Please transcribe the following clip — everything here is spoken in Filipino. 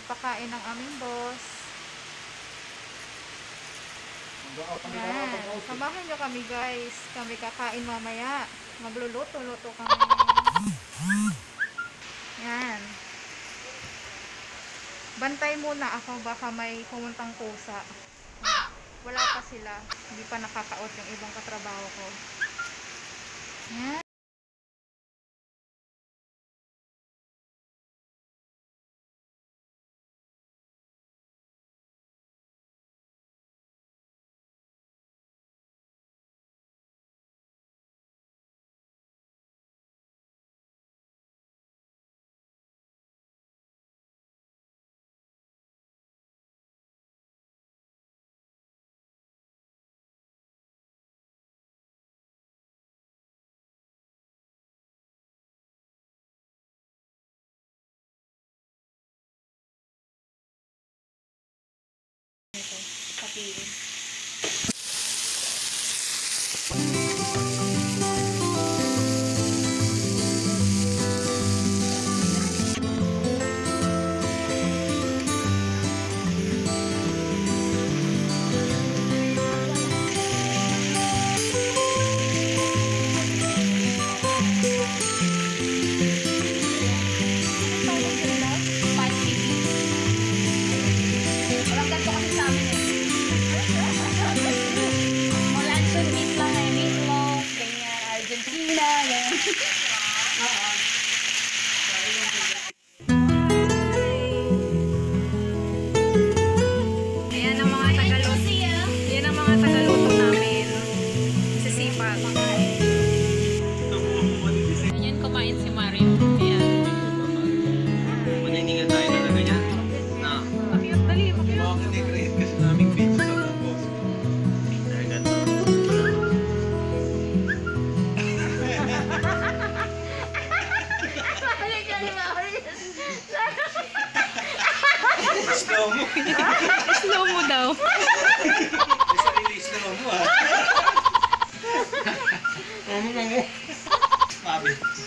magpapakain ng aming boss. Yan. Samahan nyo kami guys. Kami kakain mamaya. Magluluto-luto kami. Yan. Bantay muna ako, baka may pumuntang pusa. Wala pa sila. Hindi pa nakakaot yung ibang katrabaho ko. Yan. Papiin. Slow mo. Slow mo daw. Sarili slow mo ah. Ano mo? Mabi.